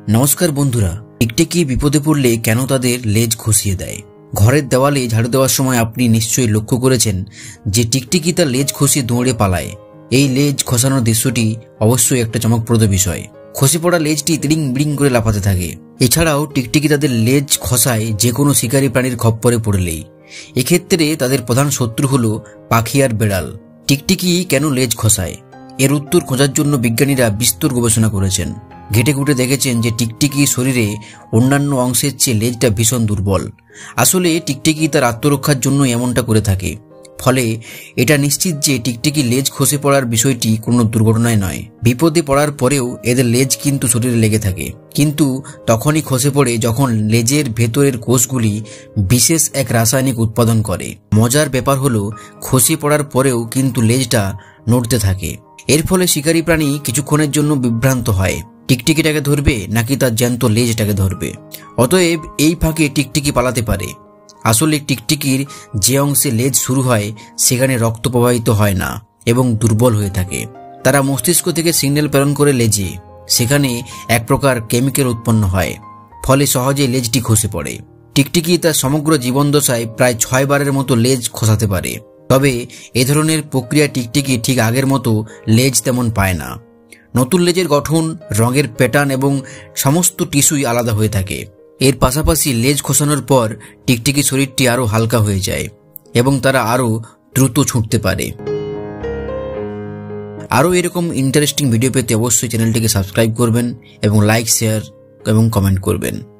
নমস্কার বন্ধুরা, টিকটিকি বিপদে পড়লে কেন তাদের লেজ খসিয়ে দেয়। ঘরের দেওয়ালে ঝাড়ু দেওয়ার সময় আপনি নিশ্চয়ই লক্ষ্য করেছেন যে টিকটিকি তার লেজ খসিয়ে দৌড়ে পালায়। এই লেজ খসানোর দৃশ্যটি অবশ্যই একটা চমকপ্রদ বিষয়। খসে পড়া লেজটি তিড়িং বিড়িং করে লাফাতে থাকে। এছাড়াও টিকটিকি তাদের লেজ খসায় যে কোনো শিকারী প্রাণীর খপ্পরে পড়লেই। এক্ষেত্রে তাদের প্রধান শত্রু হলো পাখি আর বেড়াল। টিকটিকি কেন লেজ খসায়, এর উত্তর খোঁজার জন্য বিজ্ঞানীরা বিস্তর গবেষণা করেছেন। ঘেটে ঘুটে দেখেছেন যে টিকটিকি শরীরে অন্যান্য অংশের চেয়ে লেজটা ভীষণ দুর্বল। আসলে টিকটিকি তার আত্মরক্ষার জন্য এমনটা করে থাকে। ফলে এটা নিশ্চিত যে টিকটিকি লেজ খসে পড়ার বিষয়টি কোনো দুর্ঘটনায় নয়। বিপদে পড়ার পরেও এদের লেজ কিন্তু শরীরে লেগে থাকে, কিন্তু তখনই খসে পড়ে যখন লেজের ভেতরের কোষগুলি বিশেষ এক রাসায়নিক উৎপাদন করে। মজার ব্যাপার হলো খসে পড়ার পরেও কিন্তু লেজটা নড়তে থাকে। এর ফলে শিকারী প্রাণী কিছুক্ষণের জন্য বিভ্রান্ত হয়, টিকটিকিটাকে ধরবে নাকি তার জ্যান্ত লেজটাকে ধরবে। অতএব এই ফাঁকে টিকটিকি পালাতে পারে। আসলে টিকটিকির যে অংশে লেজ শুরু হয় সেখানে রক্ত প্রবাহিত হয় না এবং দুর্বল হয়ে থাকে। তারা মস্তিষ্ক থেকে সিগন্যাল প্রেরণ করে লেজে, সেখানে এক প্রকার কেমিক্যাল উৎপন্ন হয়, ফলে সহজে লেজটি খসে পড়ে। টিকটিকি তার সমগ্র জীবনদশায় প্রায় 6 বারের মতো লেজ খসাতে পারে। তবে এ ধরনের প্রক্রিয়া টিকটিকি ঠিক আগের মতো লেজ তেমন পায় না। নতুন লেজের গঠন, রঙের প্যাটার্ন এবং সমস্ত টিস্যুই আলাদা হয়ে থাকে। এর পাশাপাশি লেজ খসানোর পর টিকটিকি শরীরটি আরও হালকা হয়ে যায় এবং তারা আরও দ্রুত ছুটতে পারে। আরও এরকম ইন্টারেস্টিং ভিডিও পেতে অবশ্যই চ্যানেলটিকে সাবস্ক্রাইব করবেন এবং লাইক, শেয়ার এবং কমেন্ট করবেন।